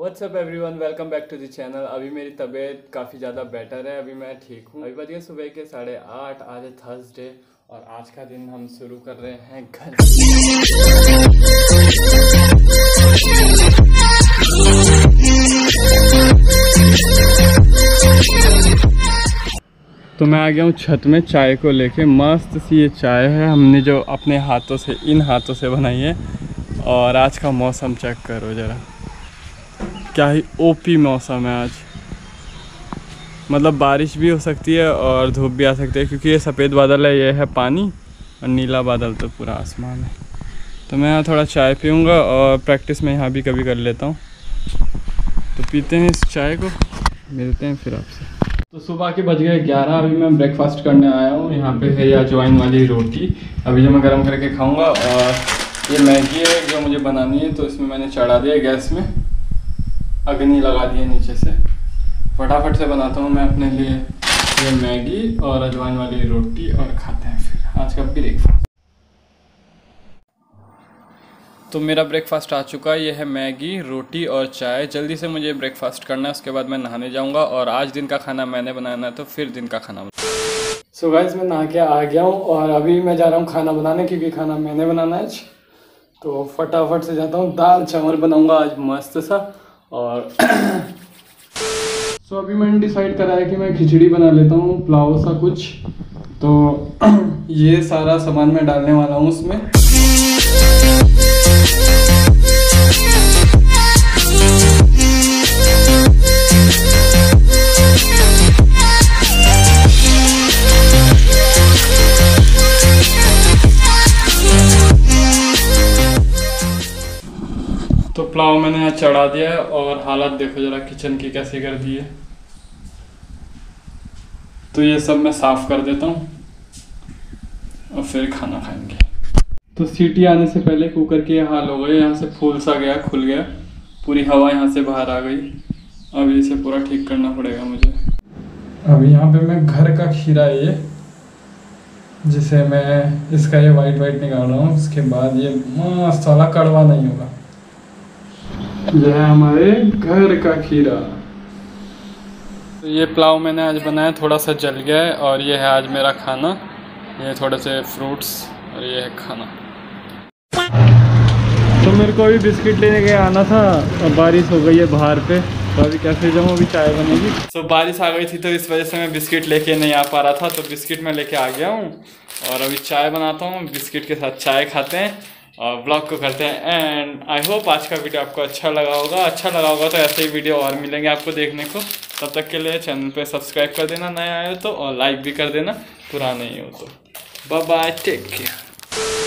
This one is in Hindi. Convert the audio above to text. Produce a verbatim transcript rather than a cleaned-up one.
WhatsApp everyone, welcome back to the channel. अभी मेरी तबीयत काफ़ी ज़्यादा बेटर है, अभी मैं ठीक हूँ। अभी बज गए सुबह के साढ़े आठ, आज है थर्सडे और आज का दिन हम शुरू कर रहे हैं घर। तो मैं आ गया हूँ छत में चाय को लेके। मस्त सी ये चाय है, हमने जो अपने हाथों से इन हाथों से बनाई है। और आज का मौसम चेक करो ज़रा, क्या ही ओपी मौसम है आज। मतलब बारिश भी हो सकती है और धूप भी आ सकती है, क्योंकि ये सफ़ेद बादल है, ये है पानी, और नीला बादल तो पूरा आसमान है। तो मैं यहाँ थोड़ा चाय पीऊँगा और प्रैक्टिस में यहाँ भी कभी कर लेता हूँ। तो पीते हैं इस चाय को, मिलते हैं फिर आपसे। तो सुबह के बज गए ग्यारह, अभी मैं ब्रेकफास्ट करने आया हूँ। यहाँ पे है अजवाइन वाली रोटी, अभी जो मैं गर्म करके खाऊँगा। और ये मैगी है जो मुझे बनानी है, तो इसमें मैंने चढ़ा दिया गैस में, अग्नि लगा दी है नीचे से। फटाफट से बनाता हूँ मैं अपने लिए ये मैगी और अजवाइन वाली रोटी, और खाते हैं फिर आज का ब्रेकफास्ट। तो मेरा ब्रेकफास्ट आ चुका है, ये है मैगी, रोटी और चाय। जल्दी से मुझे ब्रेकफास्ट करना है, उसके बाद मैं नहाने जाऊँगा। और आज दिन का खाना मैंने बनाना है, तो फिर दिन का खाना। सो गाइस, मैं नहा के आ गया हूँ और अभी मैं जा रहा हूँ खाना बनाने, क्योंकि खाना मैंने बनाना है आज। तो फटाफट से जाता हूँ, दाल चावल बनाऊँगा आज मस्त सा। और सो so, अभी मैंने डिसाइड करा है कि मैं खिचड़ी बना लेता हूँ, पुलाव सा कुछ। तो ये सारा सामान मैं डालने वाला हूँ उसमें। तो पुलाव मैंने यहाँ चढ़ा दिया है, और हालत देखो जरा किचन की कैसी कर दी है। तो ये सब मैं साफ़ कर देता हूँ और फिर खाना खाएंगे। तो सीटी आने से पहले कुकर की हाल हो गई, यहाँ से फूल सा गया, खुल गया, पूरी हवा यहाँ से बाहर आ गई। अभी इसे पूरा ठीक करना पड़ेगा मुझे। अभी यहाँ पे मैं घर का खीरा है ये, जिसे मैं इसका ये वाइट वाइट निकाल रहा हूँ। उसके बाद ये मसाला कड़वा नहीं होगा। यह है हमारे घर का खीरा। तो ये पुलाव मैंने आज बनाया, थोड़ा सा जल गया है। और ये है आज मेरा खाना, ये थोड़े से फ्रूट्स और ये है खाना। तो मेरे को अभी बिस्किट लेने के आना था, और बारिश हो गई है बाहर पे, तो अभी कैसे जाऊँ, अभी चाय बनेगी। तो बारिश आ गई थी, तो इस वजह से मैं बिस्किट लेके नहीं आ पा रहा था। तो बिस्किट मैं लेके आ गया हूँ, और अभी चाय बनाता हूँ, बिस्किट के साथ चाय खाते हैं और ब्लॉग को करते हैं एंड। आई होप आज का वीडियो आपको अच्छा लगा होगा। अच्छा लगा होगा तो ऐसे ही वीडियो और मिलेंगे आपको देखने को। तब तक के लिए चैनल पे सब्सक्राइब कर देना नया आए हो तो, और लाइक भी कर देना पुराने ही हो तो। Bye bye, take care.